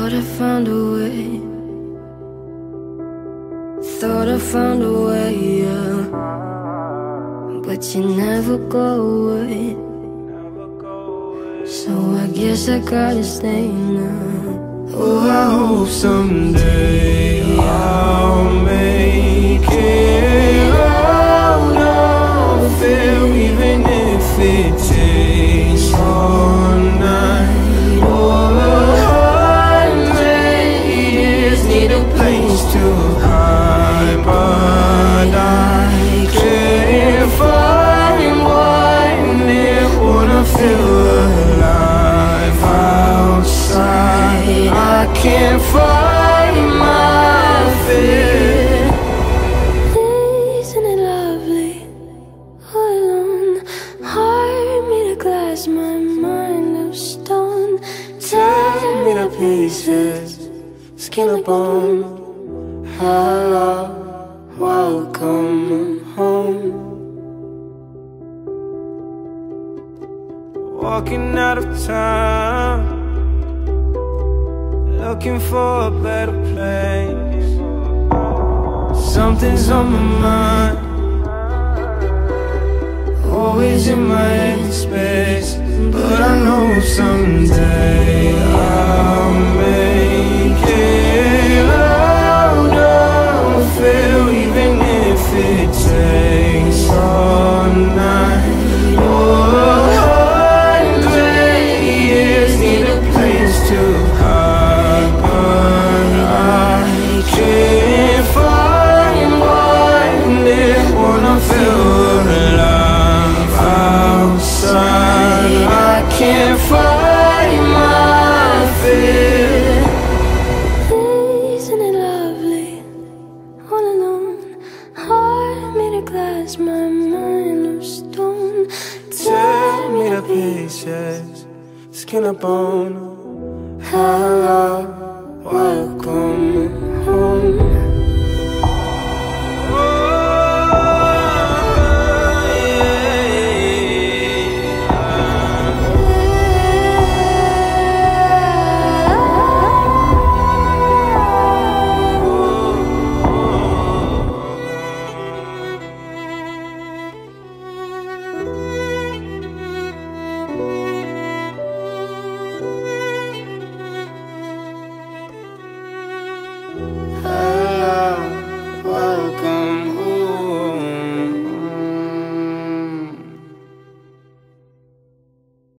Thought I found a way. Thought I found a way, yeah. But you never go away. So I guess I gotta stay now. Oh, I hope someday I'll make it out of here, even if it takes all night or 100 years. Need a place to hide, but I can't find one. It wanna feel alive outside. I can't find my fear. Isn't it lovely? All alone, heart made of glass, my mind of stone. Tear me to pieces, skin and bone. Hello, welcome home. Walking out of town, looking for a better place. Something's on my mind, always in my head space. But I know someday I'll make it out of here, even if it takes all night or 100 years. Need a place to hide, but I can't find one. It wanna feel alive outside. I can't find my fear. Isn't it lovely? All alone, heart made of glass, my mind of stone. Tear me to pieces, skin and bone. Hello, welcome home.